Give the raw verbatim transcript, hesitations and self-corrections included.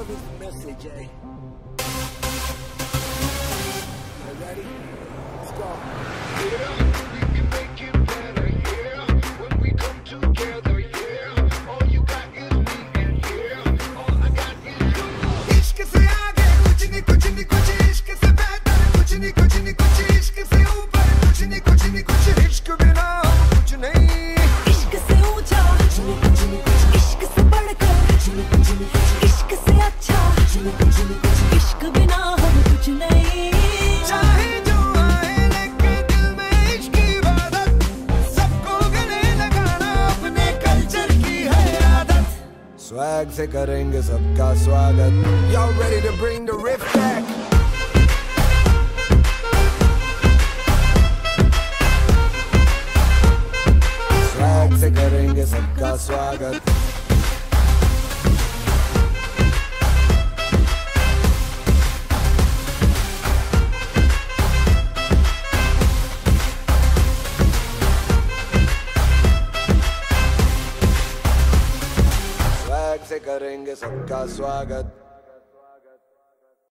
this message, eh? You ready? Let's go. Yeah, we can make it better, yeah. When we come together, yeah. All you got is me, and yeah, all I got is you. इश्क से आगे कुछ नहीं कुछ नहीं कुछ इश्क से बेहतर कुछ नहीं कुछ नहीं कुछ इश्क से ऊपर कुछ नहीं कुछ नहीं कुछ इश्क बिना कुछ नहीं इश्क से ऊंचा कुछ नहीं कुछ नहीं कुछ इश्क से बढ़कर कुछ नहीं कुछ नहीं कुछ इश्क से अच्छा कुछ नहीं कुछ नहीं कुछ इश्क बिना हम कुछ नहीं चाहे जो आए लेके दिल में इश्क की इबादत सबको गले लगाना अपने कल्चर की है आदत Swag से करेंगे सबका स्वागत. Y'all ready to bring the riff back? Swag से करेंगे सबका स्वागत. Swag से करेंगे सबका स्वागत.